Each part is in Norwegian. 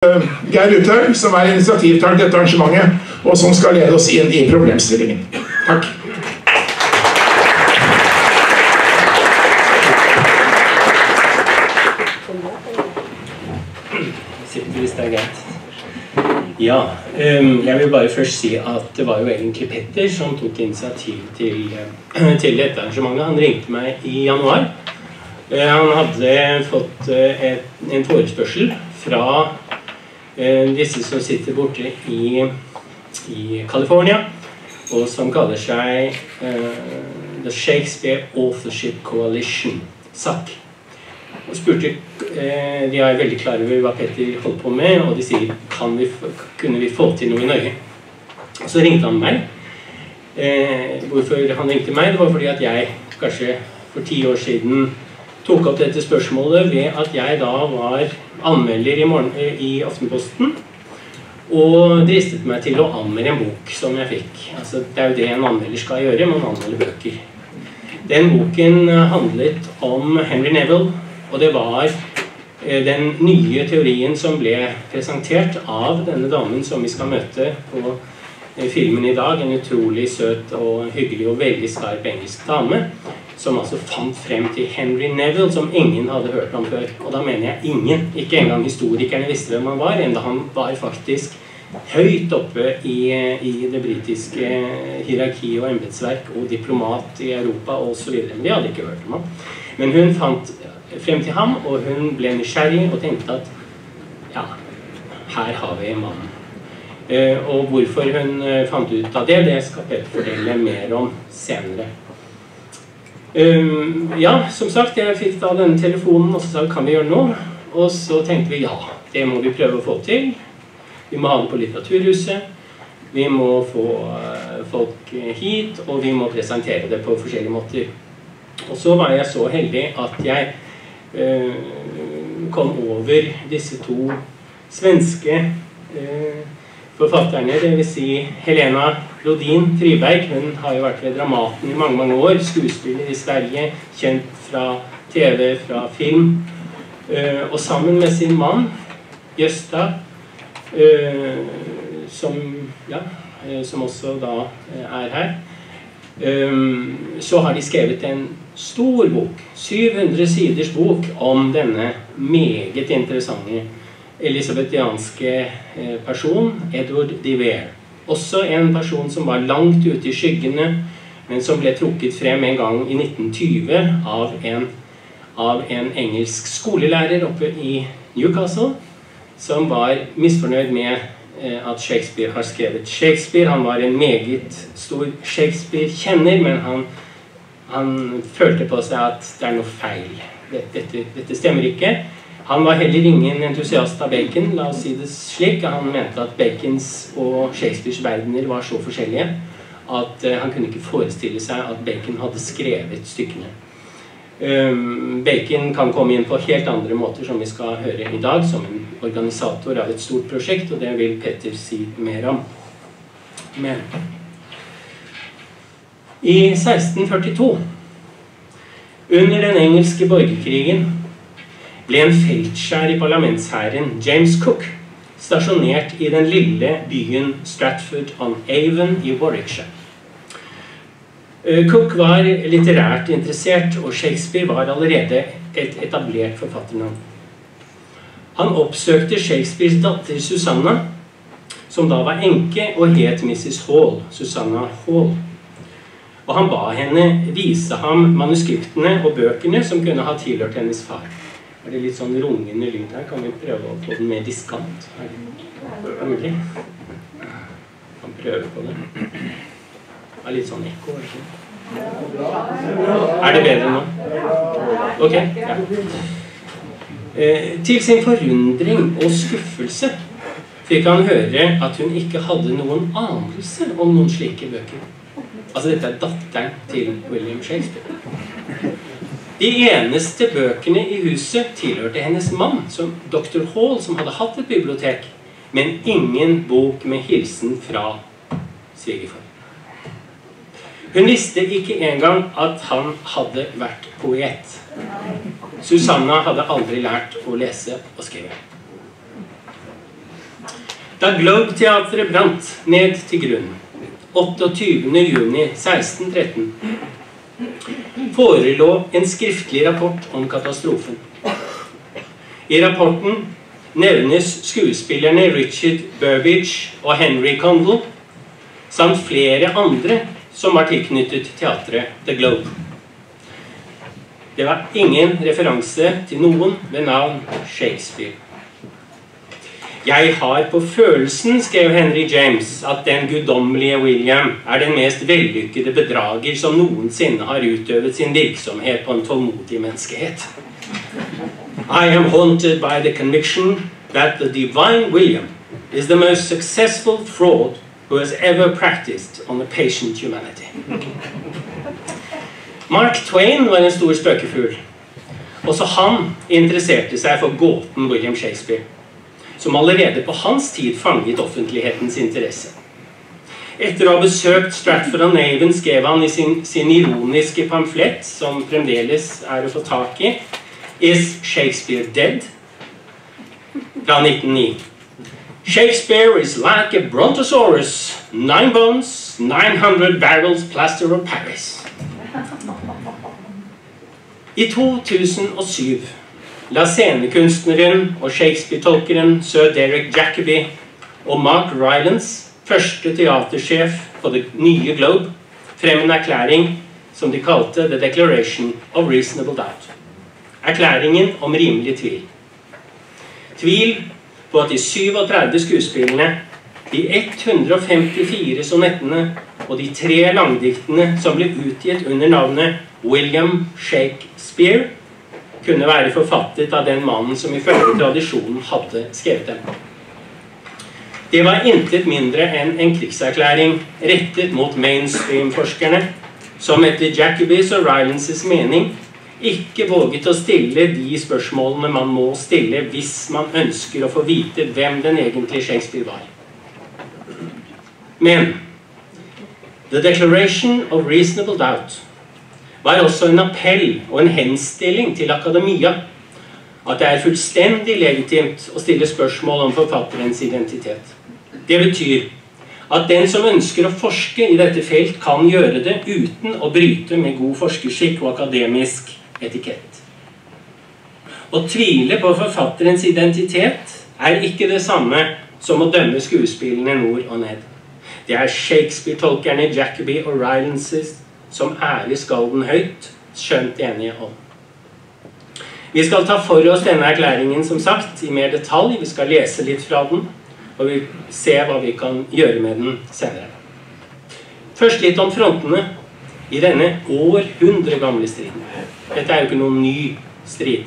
Geir Uthaug, som initiativtaker til dette arrangementet, og som skal lede oss inn i problemstillingen. Takk. Hvis det greit. Ja, jeg vil bare først si at det var jo egentlig Petter som tok initiativ til dette arrangementet. Han ringte meg i januar. Han hadde fått en forespørsel fra disse som sitter borte i California, og som kaller seg The Shakespeare Authorship Coalition, SAC. Og spurte, de er veldig klare over hva Petter holdt på med, og de sier, kunne vi få til noe i Norge? Og så ringte han meg. Hvorfor han ringte meg? Det var fordi at jeg, kanskje for 10 år siden, tok opp dette spørsmålet ved at jeg da var anmelder i Aftenposten, og dristet meg til å anmelde en bok som jeg fikk. Altså, det er jo det en anmelder skal gjøre, man anmelder bøker. Den boken handlet om Henry Neville, og det var den nye teorien som ble presentert av denne damen som vi skal møte på filmen i dag. En utrolig søt og hyggelig og veldig skarp engelsk dame, som altså fant frem til Henry Neville, som ingen hadde hørt om før. Og da mener jeg ingen, ikke engang historikerne visste hvem han var, enda han var faktisk høyt oppe i det britiske hierarki og embetsverk og diplomat i Europa og så videre. Men de hadde ikke hørt om ham. Men hun fant frem til ham, og hun ble nysgjerrig og tenkte at ja, her har vi mannen. Og hvorfor hun fant ut av det, det skal Petter fortelle mer om senere. Ja, som sagt, jeg fikk da denne telefonen, og så sa kan vi gjøre noe? Og så tenkte vi ja, det må vi prøve å få til. Vi må ha det på Litteraturhuset, vi må få folk hit, og vi må presentere det på forskjellige måter. Og så var jeg så heldig at jeg kom over disse 2 svenske forfatterne, det vil si Helena Lodin Friberg. Hun har jo vært ved Dramaten i mange, mange år, skuespiller i Sverige, kjent fra TV, fra film, og sammen med sin mann, Gösta, som også da er her, så har de skrevet en stor bok, 700 siders bok om denne meget interessante elisabethianske person, Edward de Vere. Også en person som var langt ute i skyggene, men som ble trukket frem en gang i 1920 av en engelsk skolelærer oppe i Newcastle, som var misfornøyd med at Shakespeare har skrevet Shakespeare. Han var en meget stor Shakespeare-kjenner, men han følte på seg at det er noe feil. Dette stemmer ikke. Han var heller ingen entusiast av Bacon, la oss si det slik. Han mente at Bacons og Shakespeares verdener var så forskjellige at han kunne ikke forestille seg at Bacon hadde skrevet stykkene. Bacon kan komme inn på helt andre måter som vi skal høre i dag, som en organisator av et stort prosjekt, og det vil Petter si mer om. Men i 1642, under den engelske borgerkrigen, ble en feltskjær i parlamentshæren, James Cook, stasjonert i den lille byen Stratford-on-Avon i Warwickshire. Cook var litterært interessert, og Shakespeare var allerede et etablert forfatternavn. Han oppsøkte Shakespeares datter Susanna, som da var enke og het Mrs. Hall, Susanna Hall. Og han ba henne vise ham manuskriptene og bøkene som kunne ha tilhørt hennes far. Er det litt sånn rungende lyd her? Kan vi prøve å få den mer diskant? Er det mulig? Kan prøve på det. Det er litt sånn ekko, er det bedre nå? Ok, ja. Til sin forundring og skuffelse fikk han høre at hun ikke hadde noen anelse om noen slike bøker. Altså, dette er datteren til William Shakespeare. De eneste bøkene i huset tilhørte hennes mann, som Dr. Hall, som hadde hatt et bibliotek, men ingen bok med hilsen fra svigerfar. Hun visste ikke engang at han hadde vært poet. Susanna hadde aldri lært å lese og skrive. Da Globe-teatret brant ned til grunnen 28. juni 1613 forelå en skriftlig rapport om katastrofen. I rapporten nevnes skuespillerne Richard Burbage og Henry Condell, samt flere andre som var tilknyttet teatret The Globe. Det var ingen referanse til noen ved navn Shakespeare. Jeg har på følelsen, skrev Henry James, at den guddommelige William den mest vellykkede bedrager som noensinne har utøvet sin virksomhet på en tålmodig menneskehet. I am haunted by the conviction that the divine William is the most successful fraud who has ever practiced on a patient humanity. Mark Twain var en stor spøkefugl. Også han interesserte seg for gåten William Shakespeare, som allerede på hans tid fanget offentlighetens interesse. Etter å ha besøkt Stratford-on-Avon skrev han i sin ironiske pamflett, som fremdeles å få tak i, Is Shakespeare Dead? Fra 1909. Shakespeare is like a brontosaurus, 9 bones, 900 barrels plaster of Paris. I 2007 la scenekunstneren og Shakespeare-tolkeren Sir Derek Jacobi og Mark Rylance, første teatersjef på det nye Globe, frem en erklæring som de kalte The Declaration of Reasonable Doubt. Erklæringen om rimelig tvil. Tvil på at de 37 skuespillene, de 154 sonettene og de 3 langdiktene som ble utgitt under navnet William Shakespeare, kunne være forfattet av den mannen som ifølge tradisjonen hadde skrevet dem. Det var intet mindre enn en krigserklæring rettet mot mainstream-forskerne, som etter Jacobis og Rylances mening ikke våget å stille de spørsmålene man må stille hvis man ønsker å få vite hvem den egentlige Shakespeare var. Men The Declaration of Reasonable Doubt var også en appell og en henstilling til akademia at det fullstendig legitimt å stille spørsmål om forfatterens identitet. Det betyr at den som ønsker å forske i dette felt kan gjøre det uten å bryte med god forskerskikk og akademisk etikett. Å tvile på forfatterens identitet ikke det samme som å dømme skuespillene nord og ned. Det Shakespeare-tolkerne Jacobi og Rylances som skal den høyt, skjønt enige om. Vi skal ta for oss denne erklæringen, som sagt, i mer detalj. Vi skal lese litt fra den, og vi ser hva vi kan gjøre med den senere. Først litt om frontene i denne århundre gamle striden. Dette jo ikke noen ny strid.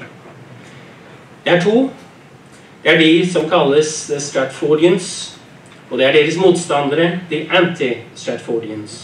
Det 2. Det de som kalles The Stratfordians, og det deres motstandere, The Anti-Stratfordians.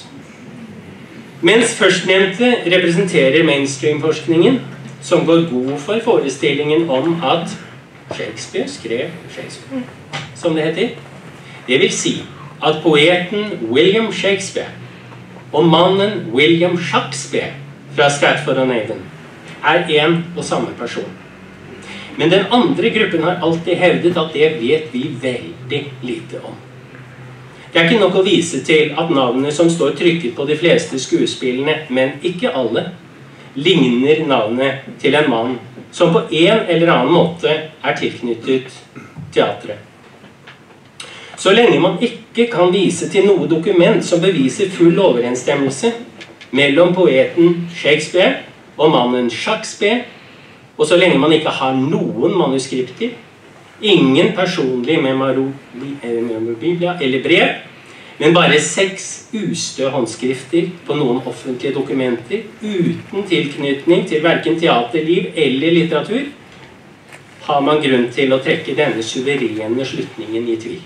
Mens førstnevnte representerer mainstream-forskningen, som går god for forestillingen om at Shakespeare skrev Shakespeare, som det heter. Det vil si at poeten William Shakespeare og mannen William Shakespeare fra Stratford-on-Avon en og samme person. Men den andre gruppen har alltid hevdet at det vet vi veldig lite om. Det ikke nok å vise til at navnet som står trykket på de fleste skuespillene, men ikke alle, ligner navnet til en mann som på en eller annen måte tilknyttet teatret. Så lenge man ikke kan vise til noe dokument som beviser full overensstemmelse mellom poeten Shakespeare og mannen Shakespeare, og så lenge man ikke har noen manuskripter, ingen personlig memorabilia eller brev, men bare 6 ustø håndskrifter på noen offentlige dokumenter uten tilknytning til hverken teaterliv eller litteratur, har man grunn til å trekke denne suverene slutningen i tvil.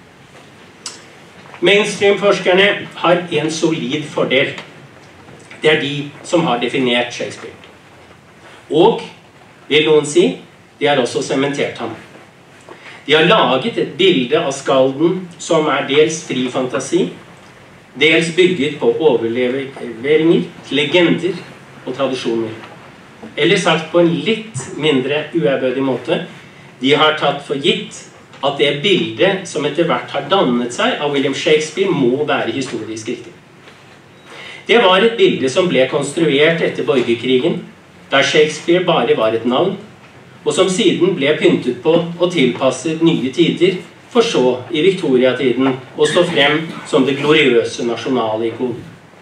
Mainstream-forskerne har en solid fordel. Det de som har definert Shakespeare. Og, vil noen si, de har også sementert ham. De har laget et bilde av skalden som dels fri fantasi, dels bygget på overleveringer, legender og tradisjoner. Eller sagt på en litt mindre uærbødig måte, de har tatt for gitt at det bildet som etter hvert har dannet seg av William Shakespeare må være historisk riktig. Det var et bilde som ble konstruert etter borgerkrigen, der Shakespeare bare var et navn, og som siden ble pyntet på og tilpasset nye tider, for så i Victoria-tiden å stå frem som det gloriøse nasjonale ikon.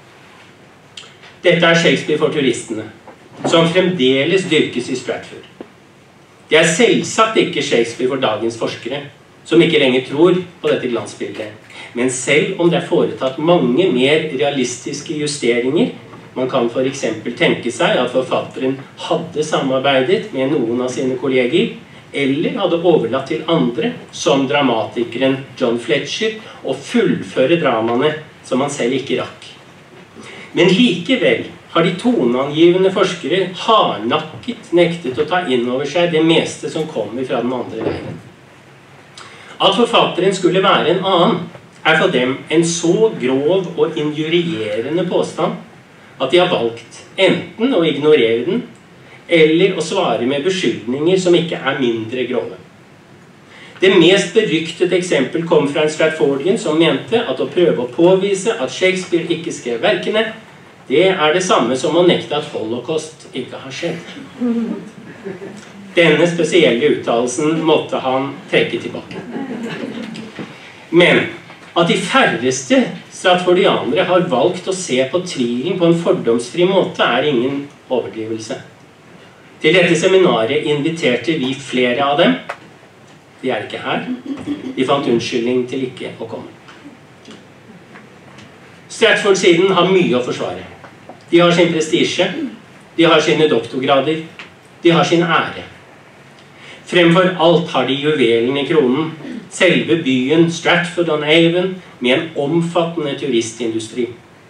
Dette er Shakespeare for turistene, som fremdeles dyrkes i Stratford. Det er selvsagt ikke Shakespeare for dagens forskere, som ikke lenger tror på dette glansbildet. Men selv om det er foretatt mange mer realistiske justeringer, man kan for eksempel tenke seg at forfatteren hadde samarbeidet med noen av sine kolleger, eller hadde overlatt til andre, som dramatikeren John Fletcher, å fullføre dramaene som han selv ikke rakk. Men likevel har de toneangivende forskere hardnakket nektet å ta inn over seg det meste som kommer fra den andre veien. At forfatteren skulle være en annen, er for dem en så grov og injurierende påstand at de har valgt enten å ignorere den, eller å svare med beskyldninger som ikke er mindre grove. Det mest beryktede eksempel kom fra en Stratfordian som mente at å prøve å påvise at Shakespeare ikke skrev verkene, det er det samme som å nekte at Holocaust ikke har skjedd. Denne spesielle uttalelsen måtte han trekke tilbake. Men at de færreste stratfordianere har valgt å se på tvilen på en fordomsfri måte, er ingen overdrivelse. Til dette seminaret inviterte vi flere av dem. De er ikke her. De fant unnskyldning til ikke å komme. Stratford-siden har mye å forsvare. De har sin prestisje, de har sine doktorgrader, de har sin ære. Fremfor alt har de juvelen i kronen, selve byen Stratford-on-Avon med en omfattende turistindustri.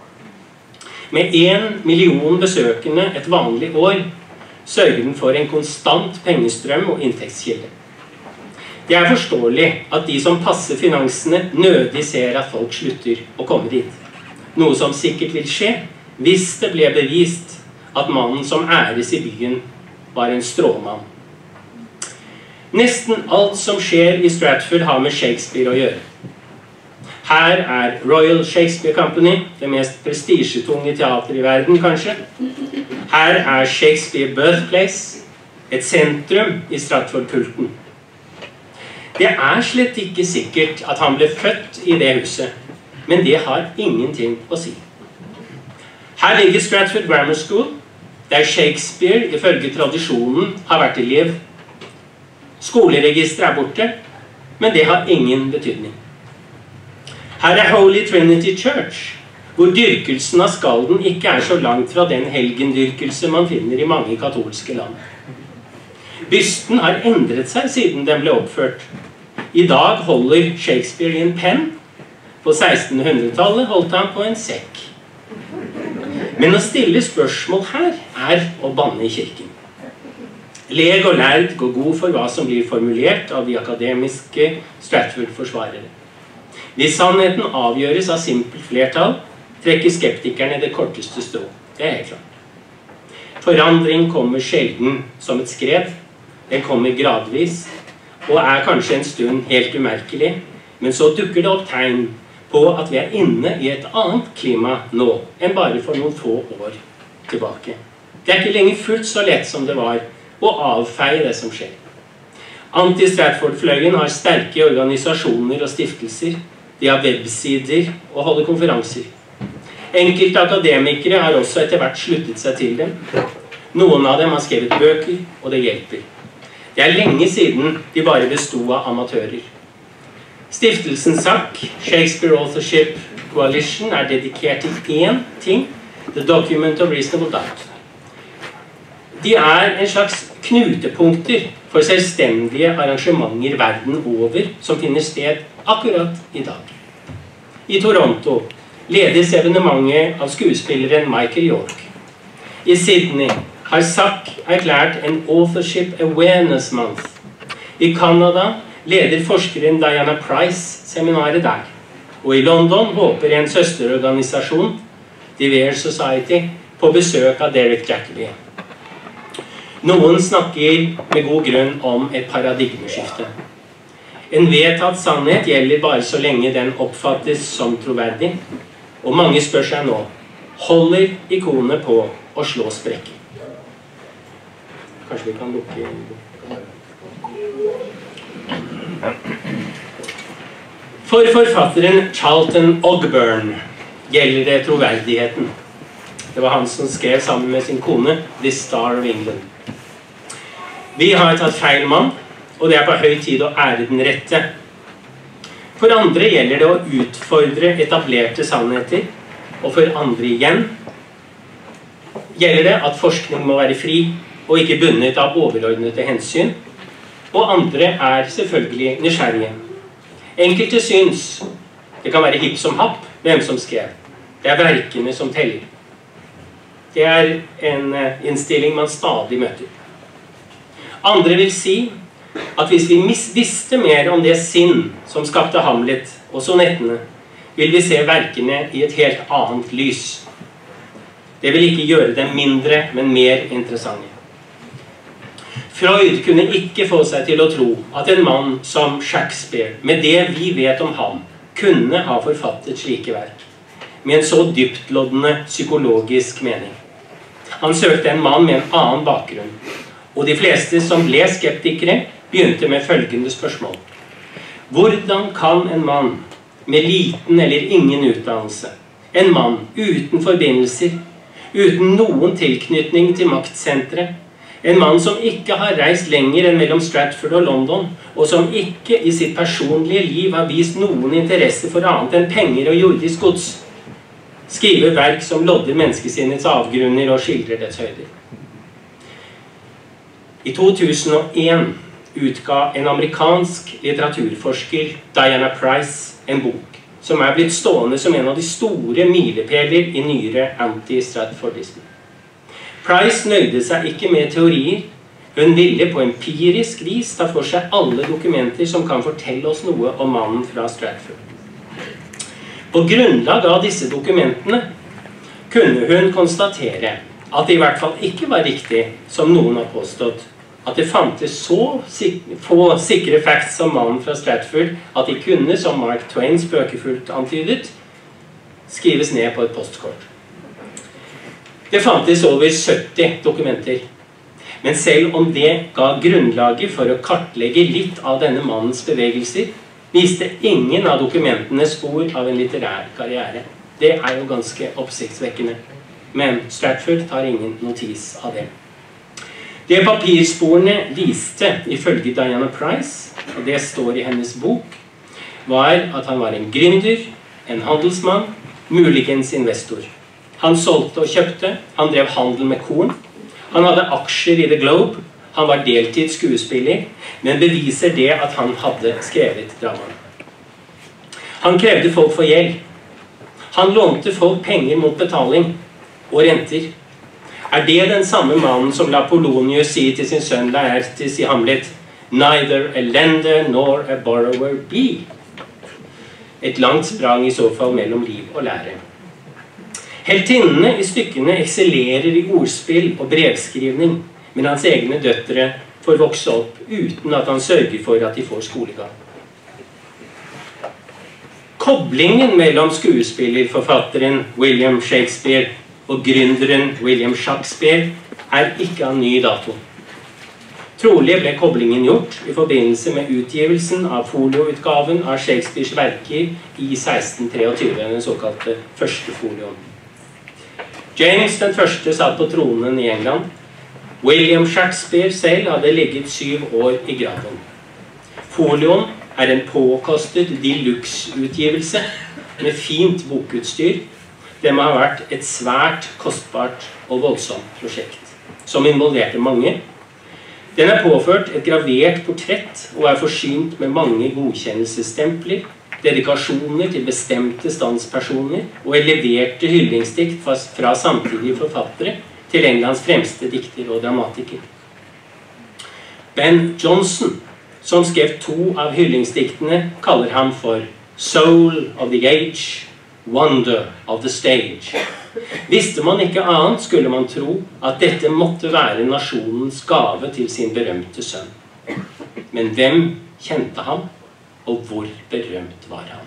Med 1 million besøkende et vanlig år sørger den for en konstant pengestrøm og inntektskilde. Det er forståelig at de som passer finansene nødig ser at folk slutter å komme dit. Noe som sikkert vil skje hvis det ble bevist at mannen som æres i byen var en stråmann. Nesten alt som skjer i Stratford har med Shakespeare å gjøre. Her er Royal Shakespeare Company, det mest prestisjetunge teater i verden, kanskje. Her er Shakespeare Birthplace, et sentrum i Stratford-kulten. Det er slett ikke sikkert at han ble født i det huset, men det har ingenting å si. Her ligger Stratford Grammar School, der Shakespeare ifølge tradisjonen har vært elev. Skoleregisteret er borte, men det har ingen betydning. Her er Holy Trinity Church, hvor dyrkelsen av skalden ikke er så langt fra den helgendyrkelse man finner i mange katolske land. Bysten har endret seg siden den ble oppført. I dag holder Shakespeare i en penn. På 1600-tallet holdt han på en sekk. Men å stille spørsmål her er å banne i kirken. Leg og lærd går god for hva som blir formulert av de akademiske Stratford-forsvarere. Hvis sannheten avgjøres av simpelt flertall, trekker skeptikerne det korteste strå. Det er helt klart. Forandring kommer sjelden som et skred. Den kommer gradvis, og er kanskje en stund helt umerkelig, men så dukker det opp tegn på at vi er inne i et annet klima nå enn bare for noen få år tilbake. Det er ikke lenger fullt så lett som det var å avfeie det som skjer. Anti-Stratford-fløyen har sterke organisasjoner og stiftelser, de har websider og holder konferanser. Enkelte akademikere har også etter hvert sluttet seg til dem. Noen av dem har skrevet bøker, og det hjelper. Det er lenge siden de bare bestod av amatører. Stiftelsen SAC, Shakespeare Authorship Coalition, er dedikert til én ting, The Document of Reasonable Doubt. De er en slags knutepunkter for selvstendige arrangementer verden over som finner sted akkurat i dag. I Toronto ledes evenementet av skuespilleren Michael York. I Sydney har SAC erklært en Authorship Awareness Month. I Canada leder forskeren Diana Price seminaret der. Og i London håper en søsterorganisasjon, The Vere Society, på besøk av Derek Jacobi. Noen snakker med god grunn om et paradigmeskifte. En vedtatt sannhet gjelder bare så lenge den oppfattes som troverdig, og mange spør seg nå, holder ikonet på å slå sprekker? Kanskje vi kan lukke... For forfatteren Charlton Ogburn gjelder det troverdigheten. Det var han som skrev sammen med sin kone The Star of England. Vi har tatt feil mann, og det er på høy tid å ære den rette. For andre gjelder det å utfordre etablerte sannheter, og for andre igjen gjelder det at forskning må være fri og ikke bundet av overordnede hensyn, og andre er selvfølgelig nysgjerrige. Enkelte syns det kan være hipp som happ hvem som skrev. Det er verkene som teller. Det er en innstilling man stadig møter. Andre vil si at hvis vi visste mer om det sinn som skapte Hamlet og sonettene, vil vi se verkene i et helt annet lys. Det vil ikke gjøre dem mindre, men mer interessante. Freud kunne ikke få seg til å tro at en mann som Shakespeare, med det vi vet om ham, kunne ha forfattet slike verk, med en så dyptloddende psykologisk mening. Han søkte en mann med en annen bakgrunn, og de fleste som ble skeptikere begynte med følgende spørsmål. Hvordan kan en mann med liten eller ingen utdannelse, en mann uten forbindelser, uten noen tilknytning til maktsentre, en mann som ikke har reist lenger enn mellom Stratford og London, og som ikke i sitt personlige liv har vist noen interesse for annet enn penger og jordisk gods, skriver verk som lodder menneskesinnets avgrunner og skildrer dets høyder. I 2001 utga en amerikansk litteraturforsker, Diana Price, en bok som er blitt stående som en av de store milepæler i nyere anti-Stratfordisme. Price nøyde seg ikke med teorier. Hun ville på empirisk vis ta for seg alle dokumenter som kan fortelle oss noe om mannen fra Stratford. På grunnlag av disse dokumentene kunne hun konstatere at det i hvert fall ikke var riktig, som noen har påstått, at det fantes så få sikre facts om mannen fra Stratford at de kunne, som Mark Twain spøkefullt antydet, skrives ned på et postkort. Det fantes over 70 dokumenter, men selv om det ga grunnlaget for å kartlegge litt av denne mannens bevegelser, viste ingen av dokumentene spor av en litterær karriere. Det er jo ganske oppsiktsvekkende, men Stratford tar ingen notis av det. Det papirsporene viste, ifølge Diana Price, og det står i hennes bok, var at han var en gründer, en handelsmann, muligens investor. Han solgte og kjøpte, han drev handel med korn, han hadde aksjer i The Globe, han var deltids skuespiller, men beviser det at han hadde skrevet dramaen. Han krevde folk for gjeld. Han lånte folk penger mot betaling og renter. Er det den samme mannen som la Polonius si til sin sønn Laertes i Hamlet, «Neither a lender nor a borrower be»? Et langt sprang i så fall mellom liv og lære. Heltinnene i stykkene eksellerer i ordspill og brevskrivning, men hans egne døtre får vokse opp uten at han sørger for at de får skolegang. Koblingen mellom skuespillerforfatteren William Shakespeare og gründeren William Shakespeare er ikke av ny dato. Trolig ble koblingen gjort i forbindelse med utgivelsen av folioutgaven av Shakespeares verker i 1623, den såkalte første folioen. James den første satt på tronen i England. William Shakespeare selv hadde ligget 7 år i graven. Folioen er en påkostet deluxe-utgivelse med fint bokutstyr. Det må ha vært et svært kostbart og voldsomt prosjekt, som involverte mange. Den er påført et gravert portrett og er forsynt med mange godkjennelsesstempler, dedikasjoner til bestemte standspersoner og leverte hyllingsdikt fra samtidige forfattere til Englands fremste dikter og dramatiker. Ben Jonson, som skrev 2 av hyllingsdiktene, kaller ham for «Soul of the Age, Wonder of the Stage». Visste man ikke annet, skulle man tro at dette måtte være nasjonens gave til sin berømte sønn. Men hvem kjente ham? og hvor berømt var han?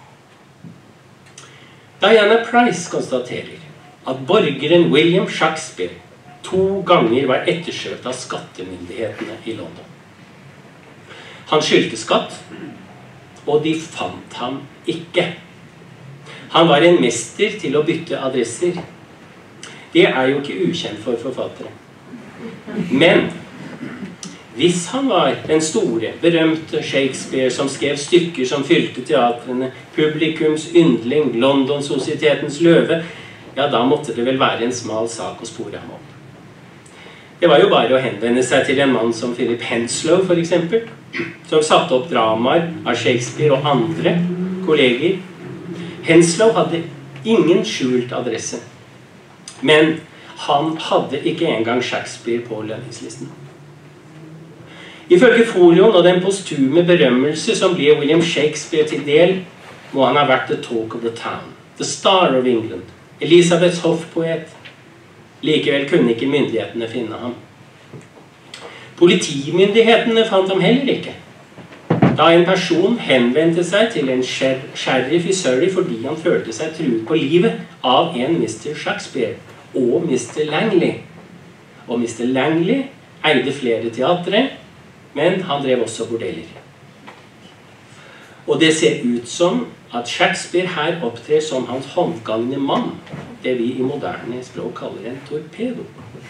Diana Price konstaterer at borgeren William Shakespeare 2 ganger var ettersøkt av skattemyndighetene i London. Han skyldte skatt, og de fant ham ikke. Han var en mester til å bytte adresser. Det er jo ikke ukjent for forfattere. Men hvis han var den store, berømte Shakespeare som skrev stykker som fylte teatrene, publikums yndling, London-sosietetens løve, ja, da måtte det vel være en smal sak å spore ham opp. Det var jo bare å henvende seg til en mann som Philip Henslowe, for eksempel, som satte opp dramaer av Shakespeare og andre kolleger. Henslowe hadde ingen skjult adresse, men han hadde ikke engang Shakespeare på lønningslisten. Ifølge folioen og den postume berømmelse som ble William Shakespeare til del, må han ha vært the talk of the town, the star of England, Elisabeths hoffpoet. Likevel kunne ikke myndighetene finne ham. Politimyndighetene fant ham heller ikke. Da en person henvendte seg til en sheriff i Surrey fordi han følte seg truet på livet av en Mr. Shakespeare og Mr. Langley. Og Mr. Langley eide flere teatre, men han drev også bordeller. Og det ser ut som at Shakespeare her opptrer som hans håndgangne mann, det vi i moderne språk kaller en torpedo.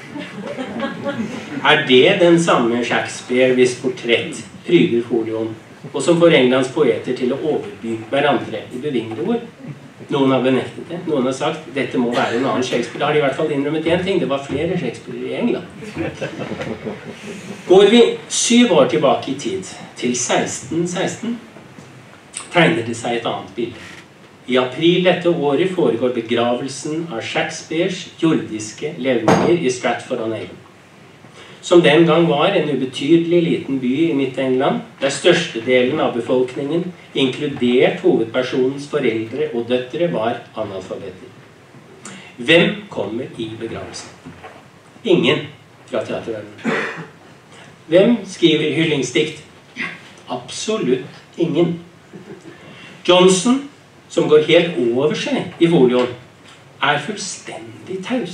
Er det den samme Shakespeare hvis portrett pryder folioen, og som får Englands poeter til å overby hverandre i bevingede ord? Noen har benektet det, noen har sagt dette må være en annen Shakespeare. Da har de i hvert fall innrømmet en ting, det var flere Shakespeare i England. Går vi 7 år tilbake i tid, til 1616, tegner det seg et annet bilde. I april dette året foregår begravelsen av Shakespeares jordiske levninger i Stratford-on-Avon, som den gang var en ubetydelig liten by i Midt-England, der størstedelen av befolkningen, inkludert hovedpersonens foreldre og døtre, var analfabeter. Hvem kommer i begravelsen? Ingen fra teaterverdenen. Hvem skriver hyllingsdikt? Absolutt ingen. Johnson, som går helt over seg i folioen, er fullstendig taus.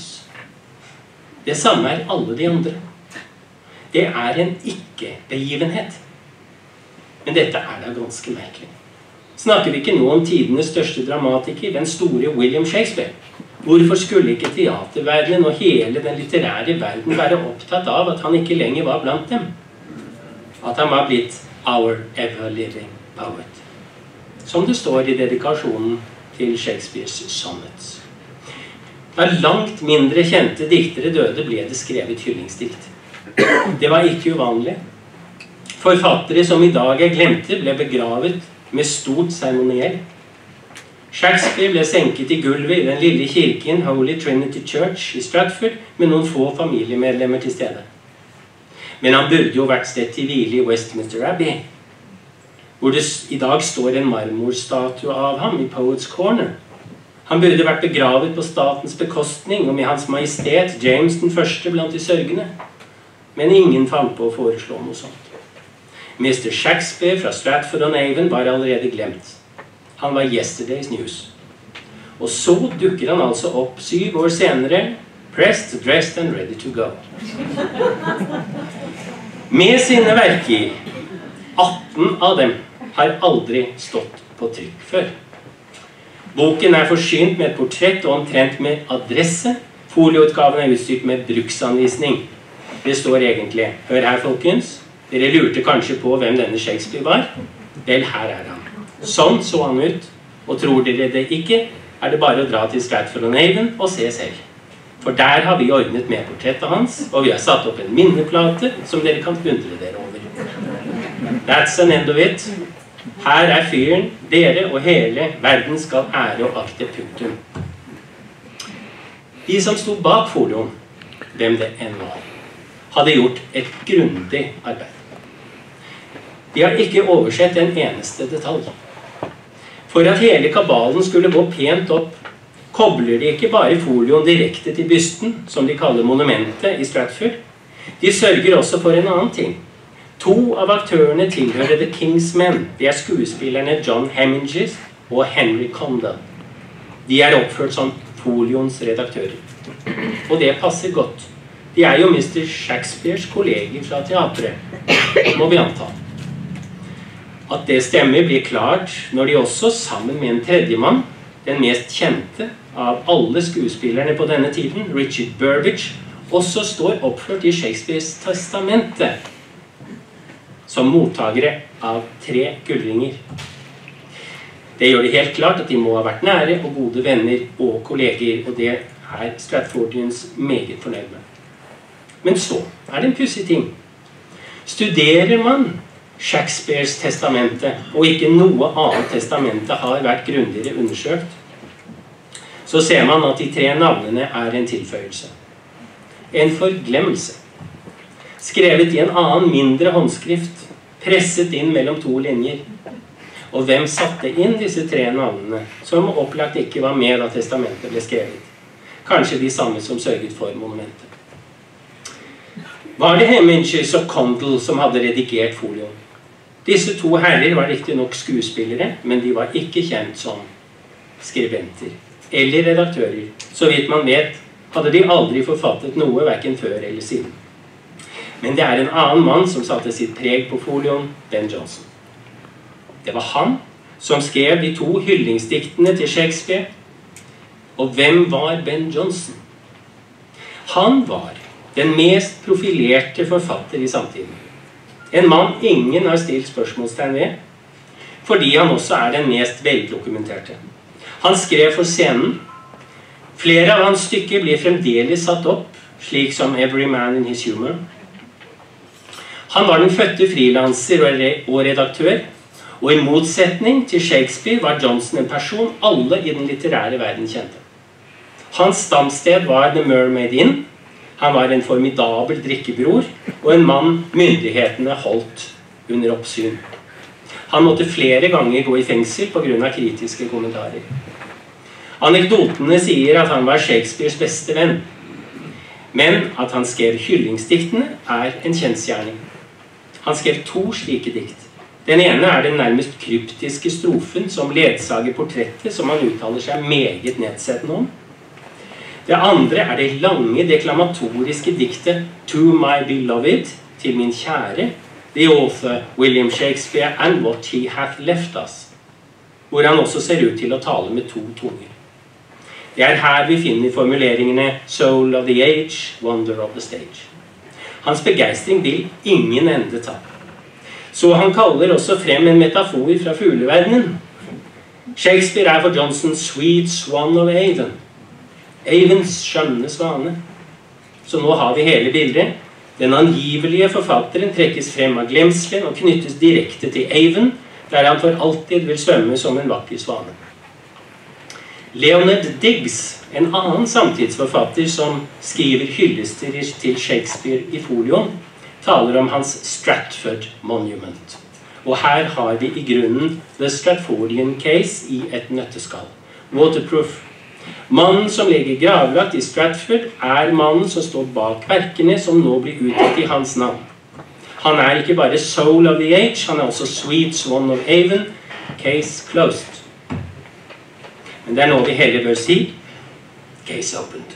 Det samme er alle de andre. Det er en ikke-begivenhet. Men dette er da ganske merkelig. Snakker vi ikke nå om tidenes største dramatiker, den store William Shakespeare? Hvorfor skulle ikke teaterverdenen og hele den litterære verden være opptatt av at han ikke lenger var blant dem? At han var blitt our ever-living poet. Som det står i dedikasjonen til Shakespeares sonnets. Da langt mindre kjente diktere døde, ble det skrevet hyllingsdikt. Det var ikke uvanlig. Forfattere som i dag er glemte, ble begravet med stort seremoniell. Shakespeare ble senket i gulvet i den lille kirken Holy Trinity Church i Stratford, med noen få familiemedlemmer til stede. Men han burde jo vært stedt til hvile i Westminster Abbey, hvor det i dag står en marmorstatue av ham i Poets Corner. Han burde vært begravet på statens bekostning, og med hans majestet James den første blant de sørgende. Men ingen fant på å foreslå noe sånt. Mr. Shakespeare fra Stratford-on-Avon var allerede glemt. Han var yesterday's news. Og så dukker han altså opp 7 år senere, pressed, dressed and ready to go. Med sine verker, 18 av dem, har aldri stått på trykk før. Boken er forsynt med et portrett og omtrent med adresse. Folioutgaven er utstyrt med bruksanvisning. Det står egentlig, hør her folkens, dere lurte kanskje på hvem denne Shakespeare var? Vel, her er han. Sånn så han ut, og tror dere det ikke, er det bare å dra til Stratford-on-Avon og se selv. For der har vi ordnet med portrettet hans, og vi har satt opp en minneplate som dere kan undre dere over. That's an end of it. Her er fyren, dere og hele verden skal ære og akte punktum. De som sto bak folioen, hvem det enn var, hadde gjort et grundig arbeid. De har ikke oversett en eneste detalj. For at hele kabalen skulle gå pent opp, kobler de ikke bare folioen direkte til bysten, som de kaller monumentet i Stratford. De sørger også for en annen ting. To av aktørene tilhører The King's Men. Det skuespillerne John Hemingis og Henry Condell. De oppført som Folions redaktører. Og det passer godt. De jo Mr. Shakespeares kolleger fra teatret, må vi anta. At det stemmer blir klart når de også, sammen med en tredjemann, den mest kjente av alle skuespillerne på denne tiden, Richard Burbage, også står oppført i Shakespeares testamente som mottagere av 3 gullringer. Det gjør det helt klart at de må ha vært nære og gode venner og kolleger, og det Stratfordians meget fornøyd med. Men så det en pussig ting. Studerer man Shakespeares testamente, og ikke noe annet testamente har vært grundigere undersøkt, så ser man at de 3 navnene en tilføyelse. En forglemmelse. Skrevet i en annen mindre håndskrift, presset inn mellom 2 linjer. Og hvem satte inn disse 3 navnene, som opplagt ikke var med da testamentet ble skrevet? Kanskje de samme som sørget for monumentet. Var det Hemingis og Condell som hadde redigert folioen? Disse 2 herrer var riktig nok skuespillere, men de var ikke kjent som skribenter eller redaktører. Så vidt man vet, hadde de aldri forfattet noe, hverken før eller siden. Men det en annen mann som satte sitt preg på folioen, Ben Jonson. Det var han som skrev de 2 hyllingsdiktene til Shakespeare. Og hvem var Ben Jonson? Han var den mest profilerte forfatter i samtiden. En mann ingen har stilt spørsmålstegn ved, fordi han også den mest veldokumenterte. Han skrev for scenen. Flere av hans stykker blir fremdeles satt opp, slik som Every Man in His Humor. Han var den fødte frilanser og redaktør, og i motsetning til Shakespeare var Jonson en person alle i den litterære verden kjente. Hans stamsted var The Mermaid Inn. Han var en formidabel drikkebror, og en mann myndighetene holdt under oppsyn. Han måtte flere ganger gå i fengsel på grunn av kritiske kommentarer. Anekdotene sier at han var Shakespeares beste venn, men at han skrev hyllingsdiktene en kjensgjerning. Han skrev 2 slike dikt. Den ene den nærmest kryptiske strofen som ledsager portrettet, som han uttaler seg meget nedsettende om. Det andre det lange deklamatoriske diktet To My Beloved, til min kjære, the author William Shakespeare and what he hath left us, hvor han også ser ut til å tale med 2 tunger. Det her vi finner formuleringene Soul of the Age, Wonder of the Stage. Hans begeistring vil ingen ende ta. Så han kaller også frem en metafor fra fugleverdenen. Shakespeare for Jonson Sweet Swan of Avon. Avons skjønne svane. Så nå har vi hele bildet. Den angivelige forfatteren trekkes frem av glemselen og knyttes direkte til Avon, der han for alltid vil svømme som en vakker svane. Leonard Digges, en annen samtidsforfatter som skriver hyllester til Shakespeare i folioen, taler om hans Stratford Monument. Og her har vi i grunnen The Stratfordian Case i et nøtteskall. Waterproof. Mannen som ligger gravlagt i Stratford mannen som står bak verkene som nå blir utgitt i hans navn. Han ikke bare Soul of the Age, han også Sweet Swan of Avon, Case closed. Men det nå vi heller bør si, case opened.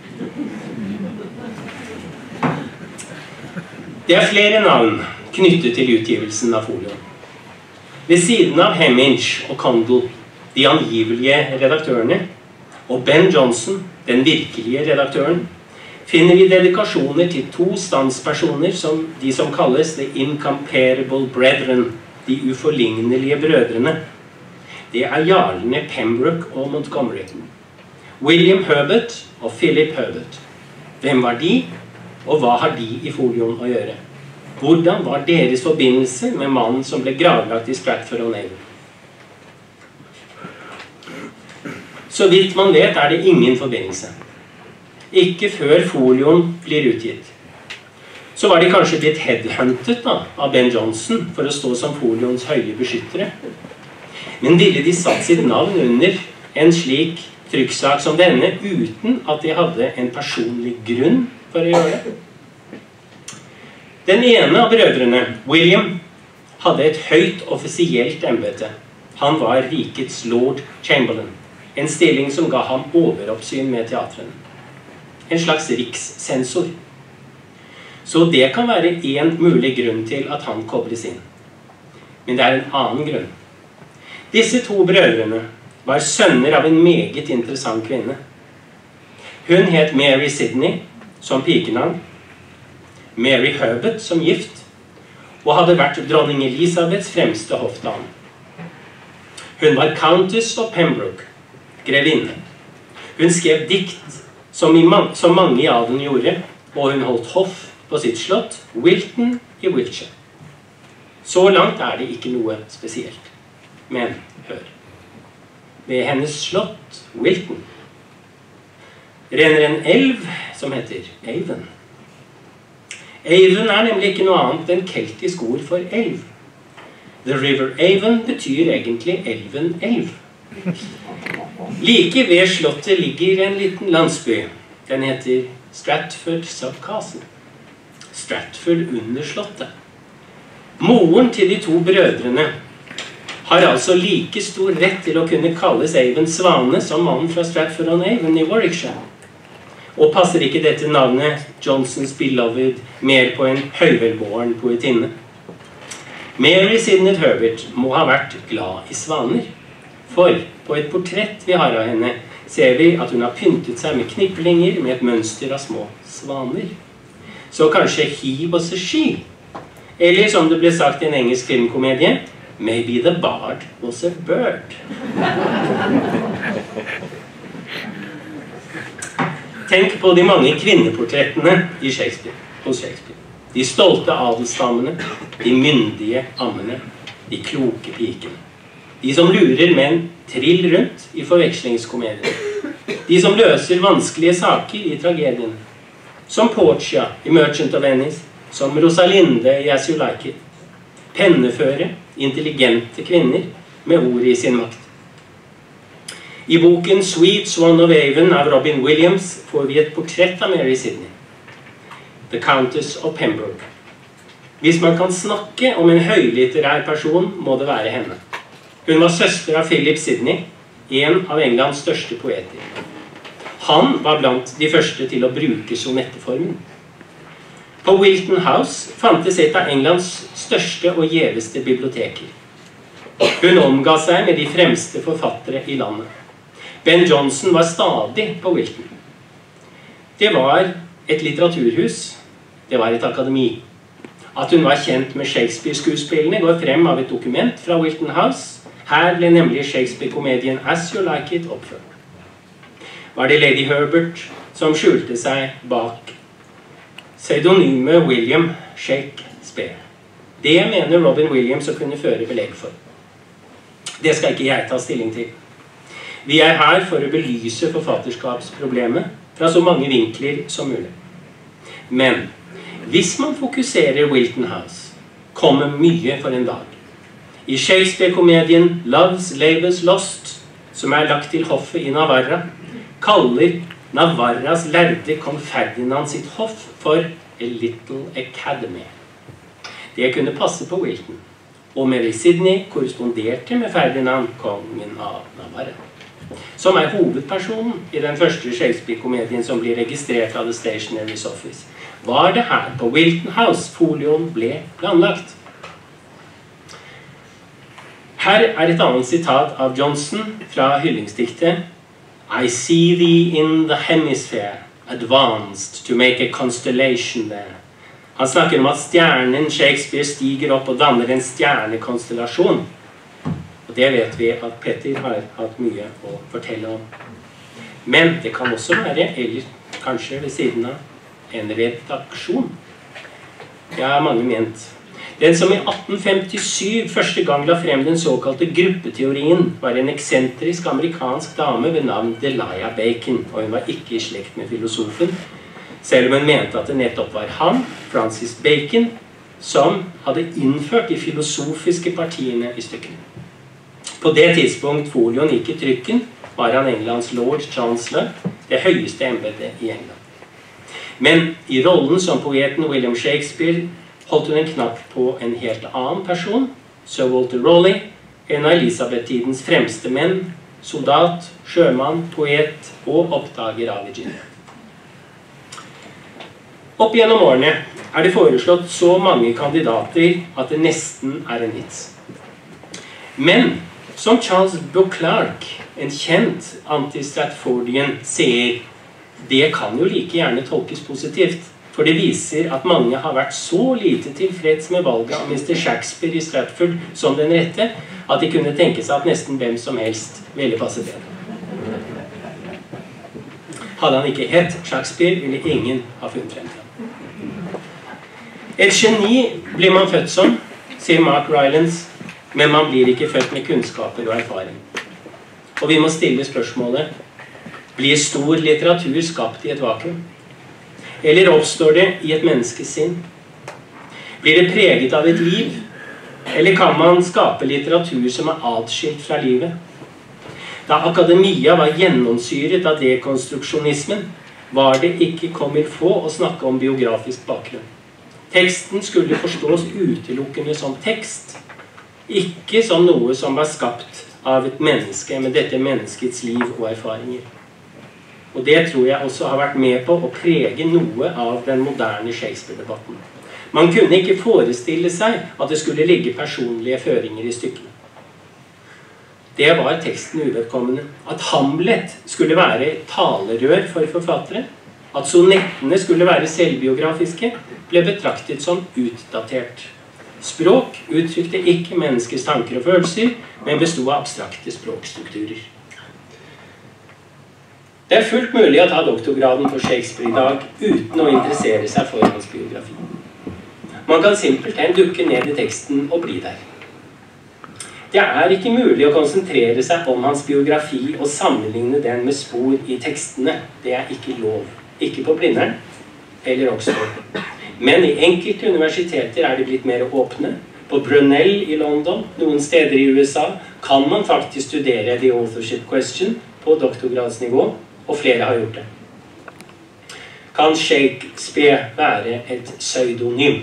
Det flere navn knyttet til utgivelsen av folioen. Ved siden av Hemingis og Condell, de angivelige redaktørene, og Ben Jonson, den virkelige redaktøren, finner vi dedikasjoner til 2 standspersoner, de som kalles The Incomparable Brethren, de uforlignelige brødrene. Det jarlene Pembroke og Montgomery. William Herbert og Philip Herbert. Hvem var de, og hva har de i folioen å gjøre? Hvordan var deres forbindelse med mannen som ble gravlagt i Stratford-on-Avon? Så vidt man vet det ingen forbindelse. Ikke før folioen blir utgitt. Så var de kanskje blitt headhuntet av Ben Jonson for å stå som folioens høye beskyttere. Men ville de satt sitt navn under en slik trykksak som denne uten at de hadde en personlig grunn for å gjøre det? Den ene av brødrene, William, hadde et høyt offisielt embete. Han var rikets Lord Chamberlain, en stilling som ga ham overoppsyn med teatrene. En slags rikssensor. Så det kan være en mulig grunn til at han kobles inn. Men det er en annen grunn. Disse to brødrene var sønner av en meget interessant kvinne. Hun het Mary Sidney som pikenavn, Mary Herbert som gift, og hadde vært dronning Elisabeths fremste hoffdame. Hun var Countess of Pembroke, grevinne. Hun skrev dikt som mange i adelen gjorde, og hun holdt hoff på sitt slott, Wilton i Wiltshire. Så langt er det ikke noe spesielt. Men hør. Ved hennes slott, Wilton, renner en elv som heter Avon. Avon er nemlig ikke noe annet enn keltisk ord for elv. The River Avon betyr egentlig elv. Like ved slottet ligger en liten landsby. Den heter Stratford Subcastle. Stratford under slottet. Moren til de to brødrene har altså like stor rett til å kunne kalles Avon Svane som mannen fra Stratford-on-Avon i Warwickshire. Og passer ikke dette navnet Johnsons beloved mer på en høyvelbåren poetinne? Mary Sidney Herbert må ha vært glad i svaner. For på et portrett vi har av henne, ser vi at hun har pyntet seg med kniplinger med et mønster av små svaner. Så kanskje he was a she. Eller som det ble sagt i en engelsk filmkomedie, maybe the bard was a bird. Tenk på de mange kvinneportrettene hos Shakespeare. De stolte adelsdammene, de myndige ammene, de kloke pikene. De som lurer menn trill rundt i forvekslingskomedier. De som løser vanskelige saker i tragediene. Som Portia i Merchant of Venice, som Rosalinde i As You Like It. Penneføre, intelligente kvinner med ord i sin makt. I boken Sweet Swan of Avon av Robin Williams får vi et portrett av Mary Sidney, The Countess of Pembroke. Hvis man kan snakke om en høylitterær person, må det være henne. Hun var søster av Philip Sidney, en av Englands største poeter. Han var blant de første til å bruke sonetteformen. På Wilton House fantes et av Englands største og gjeveste biblioteker. Hun omga seg med de fremste forfattere i landet. Ben Jonson var stadig på Wilton. Det var et litteraturhus, det var et akademi. At hun var kjent med Shakespeare-skuespillene går frem av et dokument fra Wilton House. Her ble nemlig Shakespeare-komedien As You Like It oppført. Var det Lady Herbert som skjulte seg bak pseudonyme William Shakespeare? Det mener Robin Williams å kunne føre belegg for. Det skal ikke jeg ta stilling til. Vi er her for å belyse forfatterskapsproblemet fra så mange vinkler som mulig. Men hvis man fokuserer Wilton House, kommer mye for en dag. I Shakespeare-komedien Love's Labour's Lost, som er lagt til hoffet i Navarra, kaller Navarras lærde kong Ferdinand sitt hoff for A Little Academy. Det kunne passe på Wilton, og Mary Sidney korresponderte med Ferdinand, kongen av Navarra, som er hovedpersonen i den første Shakespeare-komedien som blir registrert av The Stationery's Office. Var det her på Wilton House folioen ble planlagt? Her er et annet sitat av Johnson fra hyllingsdiktet I see thee in the hemisphere, advanced to make a constellation there. Han snakker om at stjernen Shakespeare stiger opp og danner en stjernekonstellasjon. Og det vet vi at Petter har hatt mye å fortelle om. Men det kan også være, eller kanskje ved siden av, en redaksjon. Det har mange ment. Den som i 1857 første gang la frem den såkalte gruppeteorien, var en eksentrisk amerikansk dame ved navn Delia Bacon, og hun var ikke i slekt med filosofen, selv om hun mente at det nettopp var han, Francis Bacon, som hadde innført de filosofiske partiene i stykkene. På det tidspunkt folioen gikk i trykken, var han Englands Lord Chancellor, det høyeste embetet i England. Men i rollen som poeten William Shakespeare holdt hun en knapp på en helt annen person, Sir Walter Raleigh, en av Elisabeth-tidens fremste menn, soldat, sjømann, poet og oppdager av Virginia. Opp gjennom årene det foreslått så mange kandidater at det nesten en vits. Men som Charles Beauclerk, en kjent anti-Stratfordian, sier, det kan jo like gjerne tolkes positivt, for det viser at mange har vært så lite tilfreds med valget av Mr. Shakespeare i Stratford som den rette, at de kunne tenke seg at nesten hvem som helst ville passe bedre. Hadde han ikke hett Shakespeare, ville ingen ha funnet frem til ham. Et geni blir man født som, sier Mark Rylance, men man blir ikke født med kunnskaper og erfaring. Og vi må stille spørsmålet, blir stor litteratur skapt i et vakuum? Eller oppstår det i et menneskes sinn? Blir det preget av et liv? Eller kan man skape litteratur som atskilt fra livet? Da akademia var gjennomsyret av dekonstruksjonismen, var det ikke kommer få å snakke om biografisk bakgrunn. Teksten skulle forstås utelukkende som tekst, ikke som noe som var skapt av et menneske med dette menneskets liv og erfaringer. Og det tror jeg også har vært med på å prege noe av den moderne Shakespeare-debatten. Man kunne ikke forestille seg at det skulle ligge personlige føringer i stykkene. Det var teksten uvedkommende. At Hamlet skulle være et talerør for forfattere, at sonettene skulle være selvbiografiske, ble betraktet som utdatert. Språk uttrykte ikke menneskers tanker og følelser, men bestod av abstrakte språkstrukturer. Det fullt mulig å ta doktorgraden på Shakespeare i dag uten å interessere seg for hans biografi. Man kan simpelthen dukke ned i teksten og bli der. Det ikke mulig å konsentrere seg om hans biografi og sammenligne den med spor i tekstene. Det ikke lov. Ikke på Blindern eller Oxford. Men i enkelte universiteter det blitt mer åpne. På Brunel i London, noen steder i USA, kan man faktisk studere The Authorship Question på doktorgradsnivå, og flere har gjort det. Kan Shakespeare være et pseudonym?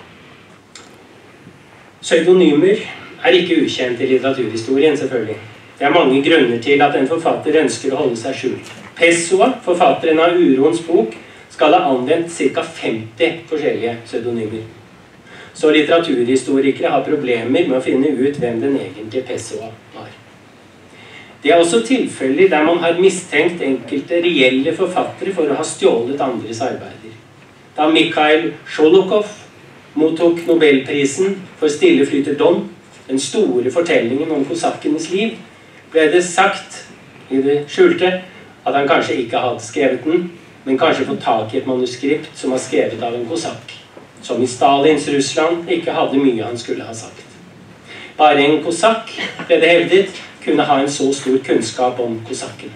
Pseudonymer ikke ukjent i litteraturhistorien, selvfølgelig. Det mange grunner til at en forfatter ønsker å holde seg skjult. Pessoa, forfatteren av Uroens bok, skal ha anvendt ca. 50 forskjellige pseudonymer. Så litteraturhistorikere har problemer med å finne ut hvem den egentlige Pessoa var. Det også tilfeller der man har mistenkt enkelte reelle forfattere for å ha stjålet andres arbeider. Da Mikhail Sholokhov mottok Nobelprisen for Stille flyter Don, den store fortellingen om kosakkenes liv, ble det sagt i det skjulte at han kanskje ikke hadde skrevet den, men kanskje fått tak i et manuskript som var skrevet av en kosakk, som i Stalins Russland ikke hadde mye han skulle ha sagt. Bare en kosakk, ble det hevdet, kunne ha en så stor kunnskap om kosakkene.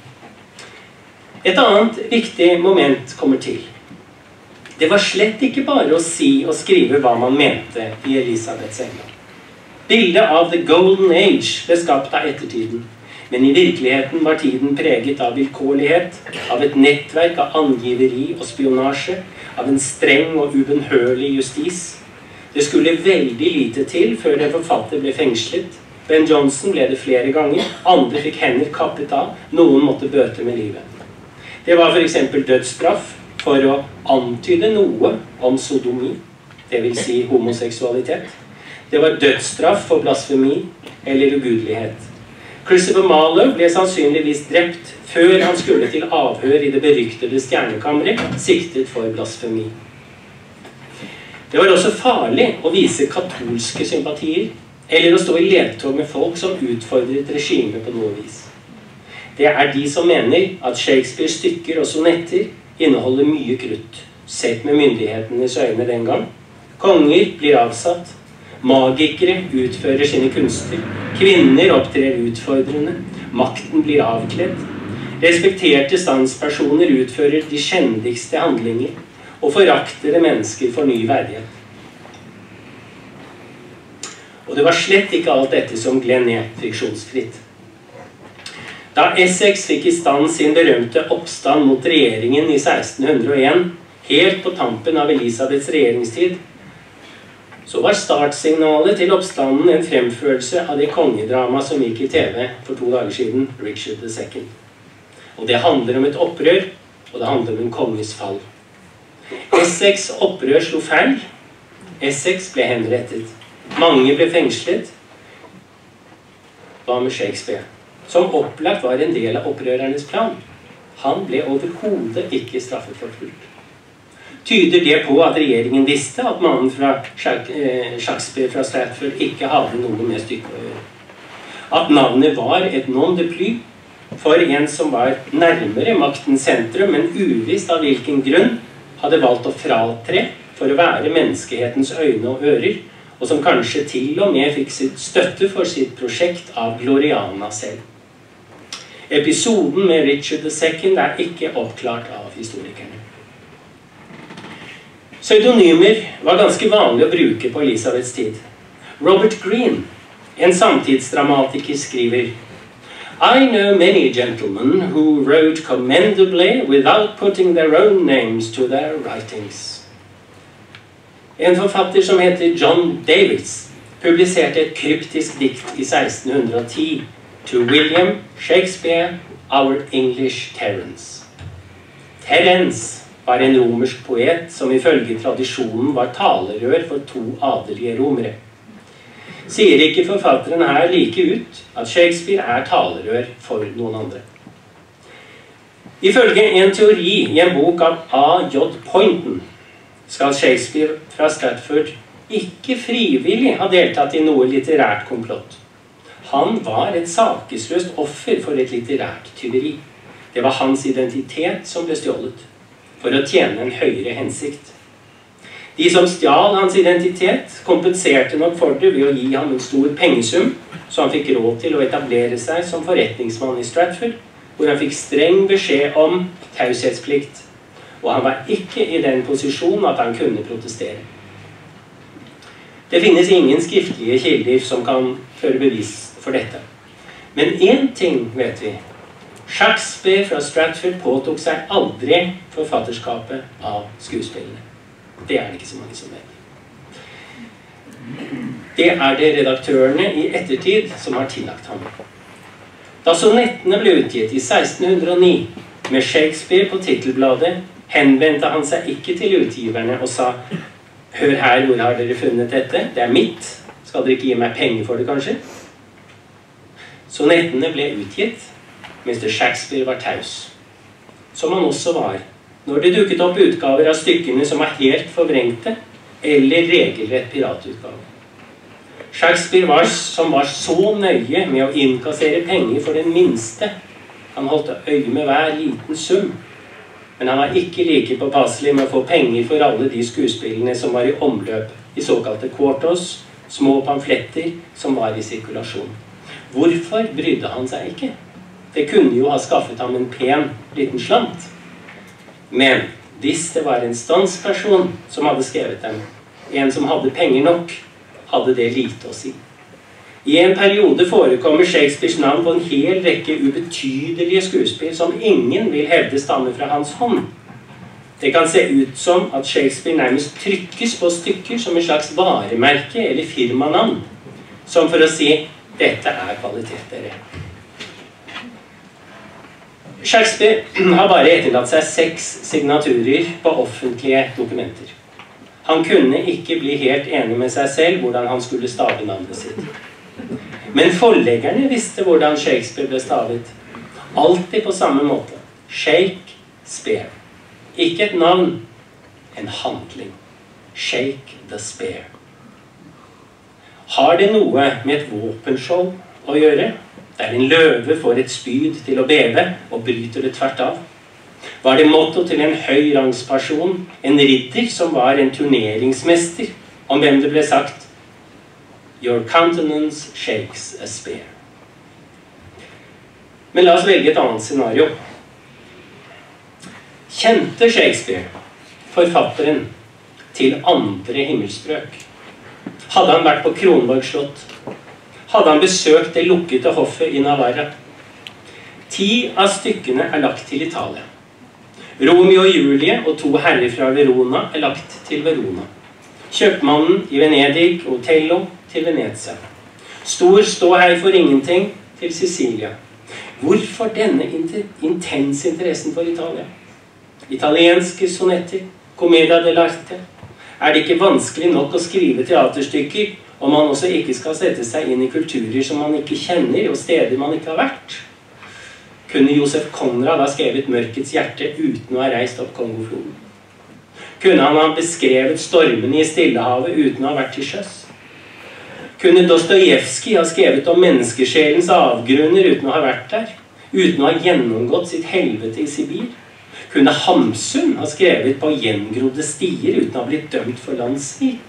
Et annet viktig moment kommer til. Det var slett ikke bare å si og skrive hva man mente i Elisabeths England. Bildet av The Golden Age ble skapt av ettertiden, men i virkeligheten var tiden preget av vilkårlighet, av et nettverk av angiveri og spionasje, av en streng og ubønnhørlig justis. Det skulle veldig lite til før en forfatter ble fengslet. Ben Jonson ble det flere ganger, andre fikk hender kappet av, noen måtte bøte med livet. Det var for eksempel dødsstraff for å antyde noe om sodomi, det vil si homoseksualitet. Det var dødsstraff for blasfemi eller ugudelighet. Christopher Marlowe ble sannsynligvis drept før han skulle til avhør i det beryktede stjernekammeret, siktet for blasfemi. Det var også farlig å vise katolske sympatier, eller å stå i ledtog med folk som utfordret regimet på noe vis. Det de som mener at Shakespeares stykker og sonetter inneholder mye krutt, sett med myndighetenes øyne den gang. Konger blir avsatt, magikere utfører sine kunster, kvinner opptrer utfordrende, makten blir avkledd, respekterte standspersoner utfører de skjendigste handlinger, og foraktede mennesker får ny verdighet. Og det var slett ikke alt dette som gled ned friksjonsfritt. Da Essex fikk i stand sin berømte oppstand mot regjeringen i 1601, helt på tampen av Elisabeths regjeringstid, så var startsignalet til oppstanden en fremførelse av det kongedrama som gikk i TV for 2 dager siden, Richard II. Og det handler om et opprør, og det handler om en konges fall. Essex opprør slo feil. Essex ble henrettet. Mange ble fengslet. Hva med Shakespeare? Som opplagt var en del av opprørernes plan. Han ble overhodet ikke straffeforfulgt. Tyder det på at regjeringen visste at mannen fra Shakespeare fra Stratford ikke hadde noe med stykket å gjøre? At navnet var et nom de plume for en som var nærmere maktens sentrum, men uvisst av hvilken grunn hadde valgt å fratre for å være menneskehetens øyne og ører, og som kanskje til og med fikk sitt støtte for sitt prosjekt av Gloriana selv. Episoden med Richard II er ikke oppklart av historikerne. Pseudonymer var ganske vanlig å bruke på Elisabeths tid. Robert Greene, en samtidsdramatiker, skriver: I know many gentlemen who wrote commendably without putting their own names to their writings. En forfatter som heter John Davies publiserte et kryptisk dikt i 1610 to William Shakespeare, our English Terence. Terence var en romersk poet som ifølge tradisjonen var talerør for 2 adelige romere. Sier ikke forfatteren her like ut at Shakespeare er talerør for noen andre? Ifølge en teori i en bok av A.J. Poynton skal Shakespeare fra Stratford ikke frivillig ha deltatt i noe litterært komplott. Han var et sakesløst offer for et litterært tyveri. Det var hans identitet som ble stjålet, for å tjene en høyere hensikt. De som stjal hans identitet, kompenserte nok for det ved å gi ham en stor pengesum, så han fikk råd til å etablere seg som forretningsmann i Stratford, hvor han fikk streng beskjed om taushetsplikt, og han var ikke i den posisjonen at han kunne protestere. Det finnes ingen skriftlige kilder som kan føre bevis for dette. Men én ting vet vi. Shakespeare fra Stratford påtok seg aldri forfatterskapet av skuespillene. Det er det ikke så mange som vet. Det er det redaktørene i ettertid som har tillagt ham. Da sonettene ble utgitt i 1609 med Shakespeare på titelbladet, henvendte han seg ikke til utgiverne og sa: Hør her, hvor har dere funnet dette? Det er mitt. Skal dere ikke gi meg penger for det, kanskje? Sonettene ble utgitt Mr. Shakespeare var taus, som han også var, når det dukket opp utgaver av stykkene som var helt forvrengte, eller regelrett piratutgave. Shakespeare var så nøye med å innkassere penger for den minste. Han holdt øye med hver liten sum, men han var ikke like påpasselig med å få penger for alle de skuespillene som var i omløp, i såkalte quartos, små pamfletter som var i sirkulasjon. Hvorfor brydde han seg ikke? Det kunne jo ha skaffet ham en pen liten slant. Men hvis det var en standsperson som hadde skrevet dem, en som hadde penger nok, hadde det lite å si. I en periode forekommer Shakespeares navn på en hel rekke ubetydelige skuespill som ingen vil hevde stammer fra hans hånd. Det kan se ut som at Shakespeare nærmest trykkes på stykker som en slags varemerke eller firmanavn, som for å si: dette er kvalitet, dere. Shakespeare har bare etterlatt seg 6 signaturer på offentlige dokumenter. Han kunne ikke bli helt enig med seg selv hvordan han skulle stave navnet sitt. Men forleggerne visste hvordan Shakespeare ble stavet. Alltid på samme måte. Shakespeare. Ikke et navn, en handling. Shake the spear. Har det noe med et våpenskjold å gjøre? Der en løve får et spyd til å beve og bryter det tvert av. Var det motto til en høyrangsperson, en ridder som var en turneringsmester, om hvem det ble sagt: Your countenance shakes a spear. Men la oss velge et annet scenario. Kjente Shakespeare forfatteren til andre himmelsprøk? Hadde han vært på Kronborg slott? Hadde han besøkt det lukkede hoffet i Navarra? 10 av stykkene er lagt til Italia. Romeo og Julie og 2 herrer fra Verona er lagt til Verona. Kjøpmannen i Venedig, Otello til Venezia. Stor ståhei for ingenting til Sicilia. Hvorfor denne intense interessen for Italia? Italienske sonetter, Commedia dell'arte. Det ikke vanskelig nok å skrive teaterstykker om man også ikke skal sette seg inn i kulturer som man ikke kjenner og steder man ikke har vært? Kunne Josef Conrad ha skrevet Mørkets hjerte uten å ha reist opp Kongofloden? Kunne han ha beskrevet stormene i Stillehavet uten å ha vært til sjøs? Kunne Dostojevskij ha skrevet om menneskesjelens avgrunner uten å ha vært der? Uten å ha gjennomgått sitt helvete i Sibir? Kunne Hamsun ha skrevet på gjengrodde stier uten å ha blitt dømt for landssvik?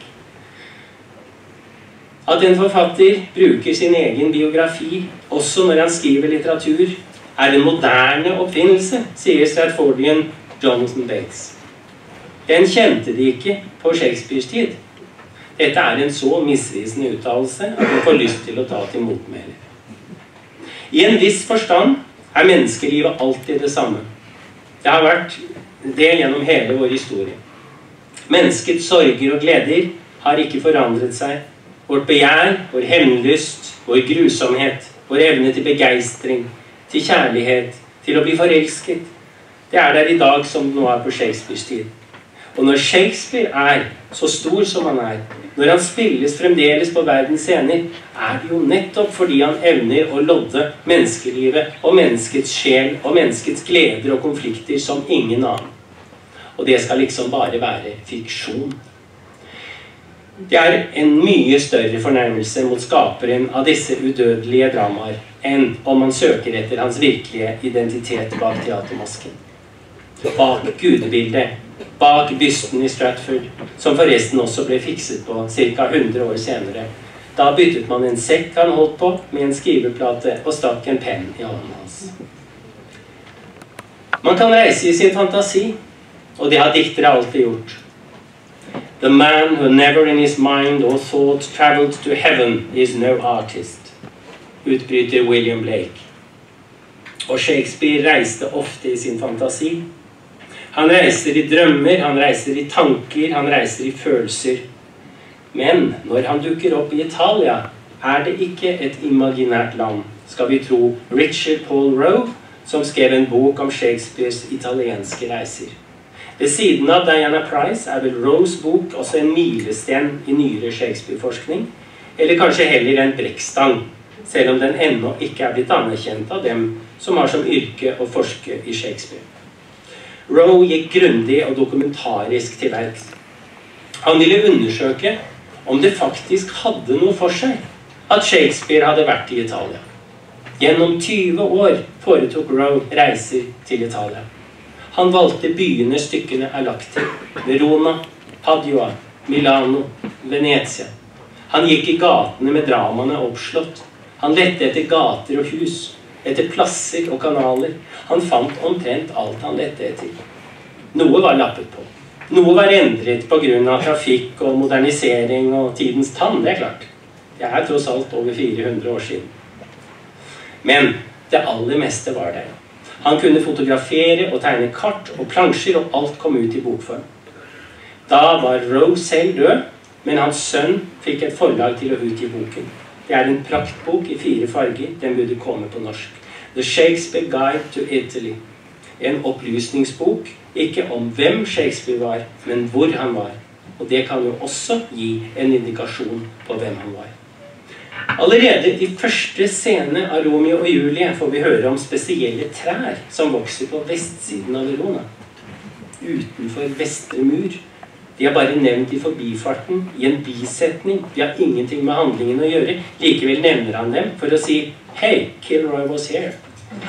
At en forfatter bruker sin egen biografi også når han skriver litteratur, en moderne oppfinnelse, sier Stratfordian Jonathan Bates. Den kjente de ikke på Shakespeares tid. Dette en så misvisende uttalelse at man får lyst til å ta til motmæle. I en viss forstand menneskelivet alltid det samme. Det har vært det gjennom hele vår historie. Menneskets sorger og gleder har ikke forandret seg. Vårt begjær, vår hemnelyst, vår grusomhet, vår evne til begeistring, til kjærlighet, til å bli forelsket. Det der i dag som det nå på Shakespeares tid. Og når Shakespeare så stor som han når han spilles fremdeles på verdens scener, det jo nettopp fordi han evner å lodde menneskelivet og menneskets sjel og menneskets gleder og konflikter som ingen annen. Og det skal liksom bare være fiksjon. Det en mye større fornærmelse mot skaperen av disse udødelige dramaer enn om man søker etter hans virkelige identitet bak teatermasken. Bak gudebildet, bak bysten i Stratford, som forresten også ble fikset på ca. 100 år senere. Da byttet man en sekk han holdt på med en skriveplate og stakk en penn i hånden hans. Man kan reise i sin fantasi, og det har diktere alltid gjort. The man who never in his mind or thought traveled to heaven is no artist, utbryter William Blake. Og Shakespeare reiste ofte i sin fantasi. Han reiser i drømmer, han reiser i tanker, han reiser i følelser. Men når han dukker opp i Italia, det ikke et imaginært land, skal vi tro Richard Paul Rowe, som skrev en bok om Shakespeares italienske reiser. Ved siden av Diana Price vel Rowes bok også en milesten i nyere Shakespeare-forskning, eller kanskje heller en brekkstang, selv om den ennå ikke blitt anerkjent av dem som har som yrke å forske i Shakespeare. Rowe gikk grundig og dokumentarisk til verks. Han ville undersøke om det faktisk hadde noe for seg at Shakespeare hadde vært i Italia. Gjennom 20 år foretok Rowe reiser til Italia. Han valgte byene stykkene lagt til. Verona, Padua, Milano, Venezia. Han gikk i gatene med dramaene oppslått. Han lette etter gater og hus, etter plasser og kanaler. Han fant omtrent alt han lette etter. Noe var lappet på. Noe var endret på grunn av trafikk og modernisering og tidens tann, det klart. Det tross alt over 400 år siden. Men det aller meste var der. Han kunne fotografere og tegne kart og plansjer, og alt kom ut i bokform. Da var Rowe selv død, men hans sønn fikk et forlag til å utgi boken. Det en praktbok i 4 farger, den burde komme på norsk. The Shakespeare Guide to Italy. En opplysningsbok, ikke om hvem Shakespeare var, men hvor han var. Og det kan jo også gi en indikasjon på hvem han var. Allerede i første scene av Romeo og Julie får vi høre om spesielle trær som vokser på vestsiden av Verona. Utenfor vestre mur. De bare nevnt i forbifarten, i en bisetning. De har ingenting med handlingen å gjøre. Likevel nevner han dem for å si «Hey, Kilroy was here».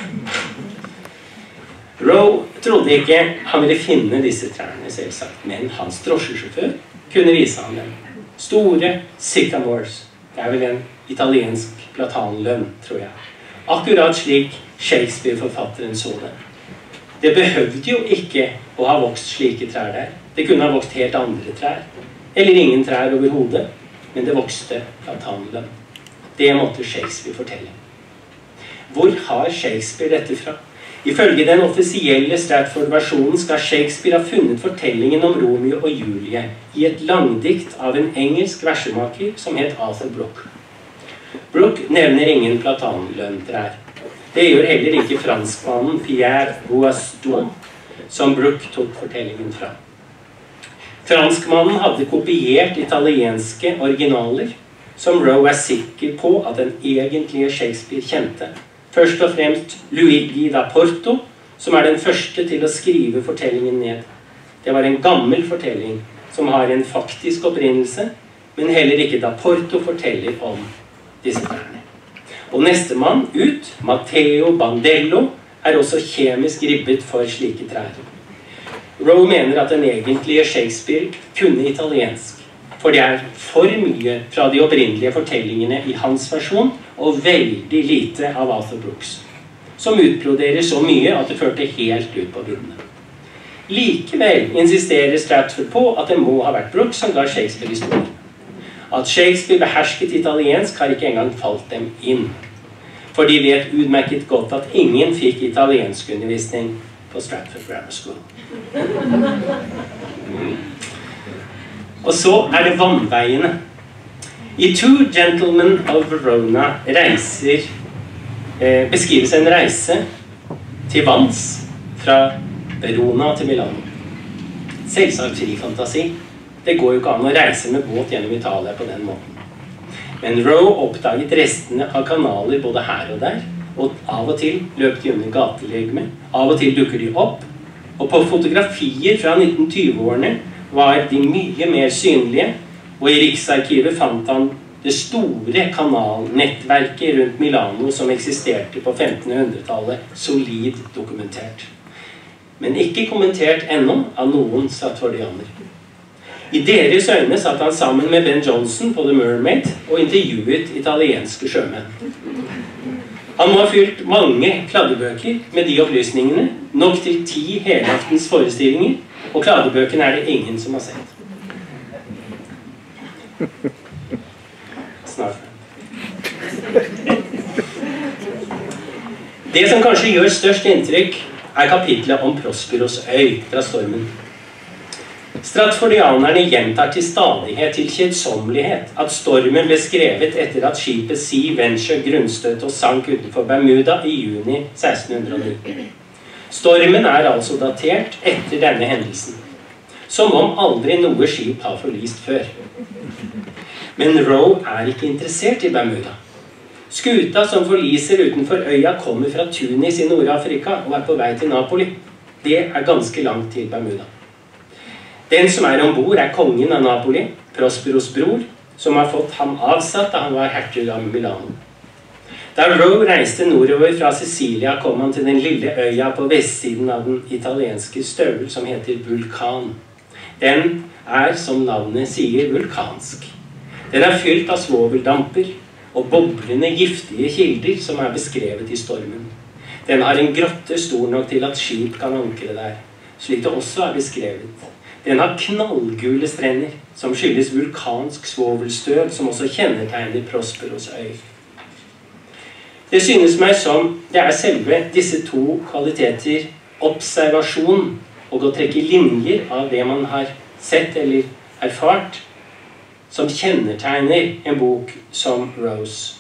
Rowe trodde ikke han ville finne disse trærne selvsagt, men hans drosjesjåfør kunne vise ham dem. Store sycamores. Det vel en italiensk platanlønn, tror jeg. Akkurat slik Shakespeare-forfatteren så det. Det behøvde jo ikke å ha vokst slike trær der. Det kunne ha vokst helt andre trær. Eller ingen trær overhodet. Men det vokste platanlønn. Det måtte Shakespeare fortelle. Hvor har Shakespeare dette fra? Ifølge den offisielle Stratford-versjonen skal Shakespeare ha funnet fortellingen om Romeo og Julie i et langdikt av en engelsk versemaker som het Arthur Brooke. Brooke nevner ingen platanløntrær. Det gjør heller ikke franskmannen Pierre Boisdon, som Brooke tok fortellingen fra. Franskmannen hadde kopiert italienske originaler, som Rowe sikker på at den egentlige Shakespeare kjente. Først og fremst Luigi da Porto, som den første til å skrive fortellingen ned. Det var en gammel fortelling, som har en faktisk opprinnelse, men heller ikke da Porto forteller om disse trærne. Og neste mann ut, Matteo Bandello, også kjemisk ribbet for slike trær. Rowe mener at den egentlige Shakespeare kunne italiensk, for det for mye fra de opprinnelige fortellingene i hans versjon, og veldig lite av Arthur Brookes, som utbroderer så mye at det førte helt ut på viddene. Likevel insisterer Stratford på at det må ha vært Brooke som ga Shakespeare historien. At Shakespeare behersket italiensk har ikke engang falt dem inn, for de vet utmerket godt at ingen fikk italiensk undervisning på Stratford Grammar School. Og så det vannveiene. I Two Gentlemen of Verona beskrives en reise til vanns fra Verona til Milano. Selvsagt fri fantasi. Det går jo ikke an å reise med båt gjennom Italia på den måten. Men Rowe oppdaget restene av kanaler både her og der, og av og til løp de under gatelegme, av og til dukker de opp, og på fotografier fra 1920-årene var de mye mer synlige, og i Riksarkivet fant han det store kanalnettverket rundt Milano som eksisterte på 1500-tallet, solid dokumentert. Men ikke kommentert ennå av noen stratfordianer. I deres øyne satt han sammen med Ben Jonson på The Mermaid og intervjuet italienske sjømenn. Han må ha fylt mange kladdebøker med de opplysningene, nok til 10 helaftens forestillinger, og kladdebøkene det ingen som har sett. Snart. Det som kanskje gjør størst inntrykk kapitlet om Prosperos øy fra stormen. Stratfordianerne gjentar til stadighet, til kjedsommelighet, at stormen ble skrevet etter at skipet Sea Venture grunnstøtte og sank utenfor Bermuda i juni 1609. Stormen altså datert etter denne hendelsen, som om aldri noe skip har forlist før. Men Rowe ikke interessert i Bermuda. Skuta som forliser utenfor øya kommer fra Tunis i Nord-Afrika og på vei til Napoli. Det ganske langt til Bermuda. Den som ombord kongen av Napoli, Prosperos bror, som har fått ham avsatt da han var hertug av Milano. Da Rowe reiste nordover fra Sicilia, kom han til den lille øya på vestsiden av den italienske støvel som heter Vulkan. Den som navnet sier, vulkansk. Den fylt av svoveldamper og boblende giftige kilder som beskrevet i stormen. Den har en grotte stor nok til at skip kan ankre der, slik det også beskrevet. Den har knallgule strender, som skyldes vulkansk svovelstøv, som også kjennetegner Prosperos øy. Det synes meg som det selve disse to kvaliteter, observasjon og å trekke linjer av det man har sett eller erfart, som kjennetegner en bok som Rose.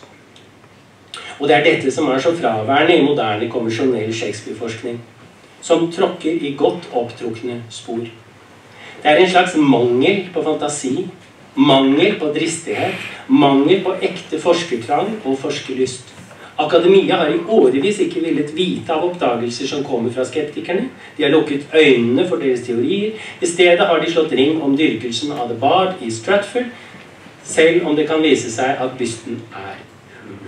Og det dette som så fraværende i moderne konvensjonell Shakespeare-forskning, som tråkker i godt opptrukne spor. Det en slags mangel på fantasi, mangel på dristighet, mangel på ekte forskertrang og forskerlyst. Akademia har i årevis ikke villet vite av oppdagelser som kommer fra skeptikerne. De har lukket øynene for deres teorier. I stedet har de slått ring om dyrkelsen av The Bard i Stratford, selv om det kan vise seg at bysten hul.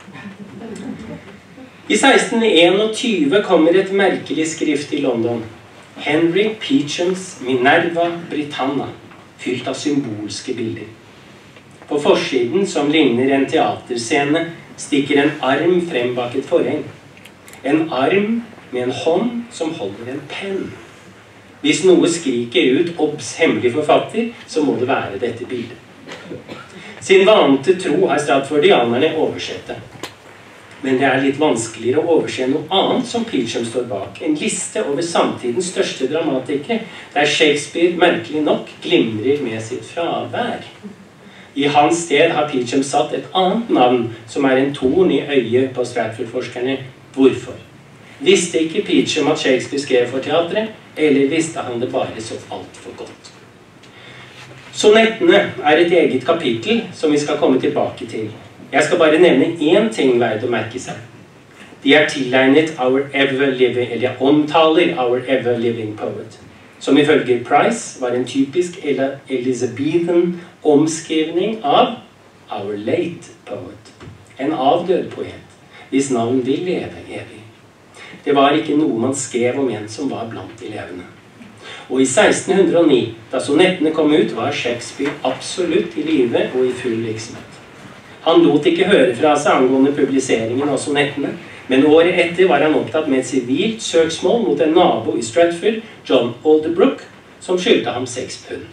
I 1621 kommer et merkelig skrift i London. Henry Peachams Minerva Britannia, fylt av symbolske bilder. På forsiden, som ligner en teaterscene, stikker en arm frem bak et forheng. En arm med en hånd som holder en penn. Hvis noe skriker ut obs hemmelig forfatter, så må det være dette bildet. Sin vante tro har stratfordianerne oversett det. Men det litt vanskeligere å overse noe annet som Peachum står bak. En liste over samtidens største dramatikere, der Shakespeare merkelig nok glimrer med sitt fravær. I hans sted har Peachum satt et annet navn, som en torn i øyet på Stratford-forskerne. Hvorfor? Visste ikke Peachum at Shakespeare skrev for teatret, eller visste han det bare så alt for godt? Sonettene et eget kapittel som vi skal komme tilbake til. Jeg skal bare nevne én ting verd å merke seg. De tilegnet Our Ever Living, eller omtaler Our Ever Living Poet, som ifølge Price var en typisk Elizabethan omskrivning av Our Late Poet, en avdød poet, hvis navn vil leve evig. Det var ikke noe man skrev om en som var blant de levende. Og i 1609, da sonettene kom ut, var Shakespeare absolutt i live og i full virksomhet. Han lot ikke høre fra seg angående publiseringen av sonettene, men året etter var han opptatt med et sivilt søksmål mot en nabo i Stratford, John Alderbrook, som skyldte ham 6 pund.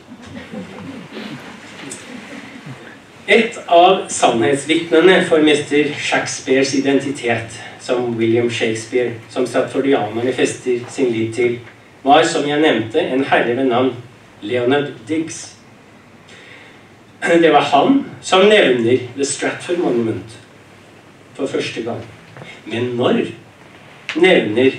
Et av sannhetsvitnene for Mr. Shakespeares identitet, som William Shakespeare, som stratfordianerne fester sin lit til, var, som jeg nevnte, en herre ved navn Leonard Digges. Det var han som nevner The Stratford Monument for første gang. Men når nevner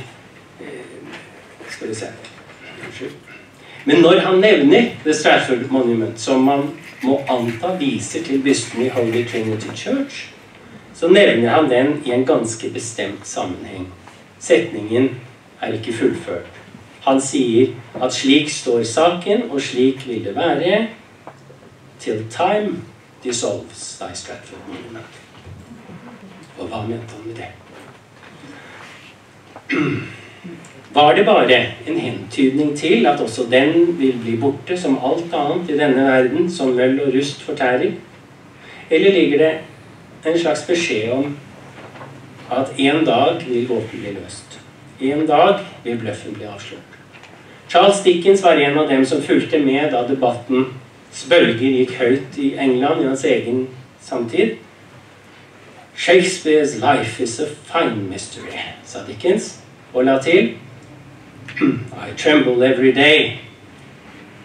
Men når han nevner The Stratford Monument, som man må anta viser til bysten i Holy Trinity Church, så nevner han den i en ganske bestemt sammenheng. Setningen ikke fullført. Han sier at slik står saken, og slik vil det være, till time dissolves thy Stratford Monument. Og hva mente han med det? Var det bare en hentydning til at også den vil bli borte som alt annet i denne verden som møll og rust fortærer? Eller ligger det en slags beskjed om at en dag vil gåten bli løst? En dag vil bløffen bli avslørt. Charles Dickens var en av dem som fulgte med da debatten bølger gikk høyt i England i hans egen samtid. Shakespeare's life is a fine mystery, sa Dickens, og la til, I tremble every day,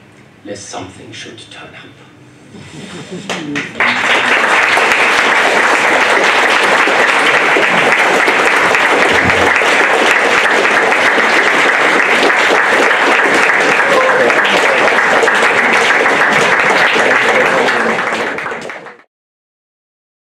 lest something should turn up.